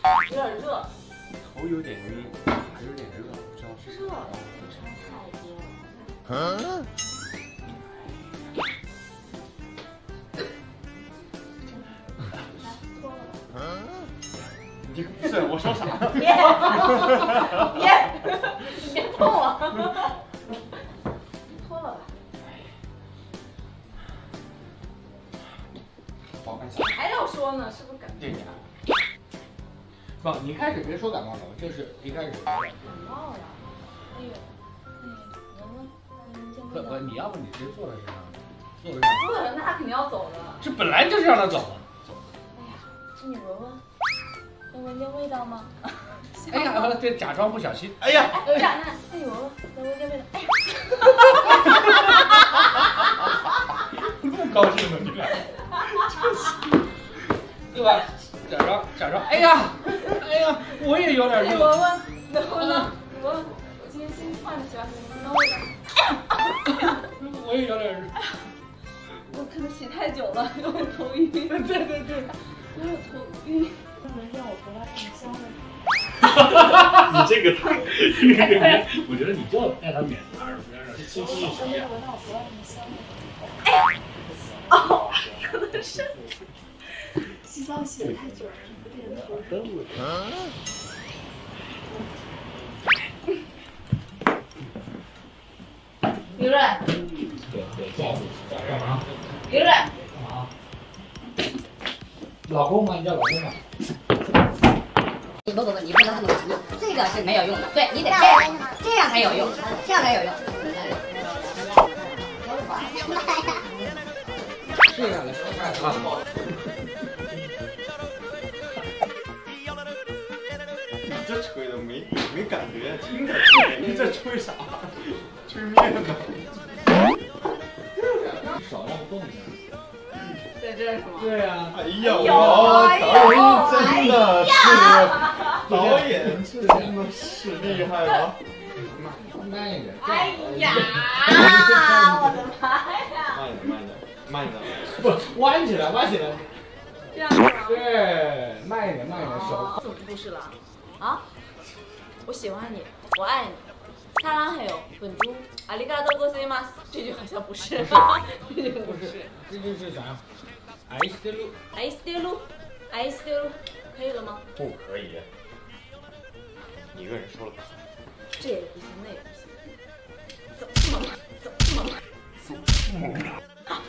有点热。 头有点晕，还有点热，不知道是热，不差太多。 嗯。你不是我说啥？ 别，你别碰我。脱了吧。 保管一下。 还要说呢，是不是感对呀。 不，你开始别说感冒了，就是一开始。 感冒了？哎呦，闻闻， 不，你要不你直接坐在身上，坐在身上。 坐着那他肯定要走的。 这本来就是让他走的。 哎呀，那你闻闻，能闻见味道吗？ 哎呀，这假装不小心。 哎呀， 哎，那你闻闻，能闻见味道？哎呀， 那么高兴呢，你俩，对吧？假装，哎呀，我也有点热。 你闻闻，能闻到？你闻闻，我今天新换的洗发水，能闻到味道？哎呀， 我也有点热。 我可能洗太久了，有点头晕。对，我有头晕。闻见我头发挺香的。 你这个太，我觉得你就要带他免耳边上，清新一下。 闻到我头发挺香的。哎呀，哦，可能是洗澡洗的太久了，有点头晕。刘润， 对，这样子，干嘛？ 刘润， 干嘛？老公吗？你叫老公吗？ 不，你不能这么急，这个是没有用的。对你得这样才有用，这样才有用。 试下来，啊。 你这吹的没感觉，听着吹，你这吹啥？吹面呢？ 少让动一下。 在这是吗？ 对呀。 哎呀，我导演真的是厉害了。 慢一点。 哎呀，我的妈呀！ 慢一点。 不，弯起来。 这样是吗？ 对，慢一点，手。 怎么不是了？啊？我喜欢你，我爱你。사랑해요，本猪，ありがとうございます。这句好像不是，这句不是。 这就是啥呀？爱してる。 爱してる，爱してる，可以了吗？ 不可以，你一个人说了不算。 这也不行，那也不行。怎么这么慢？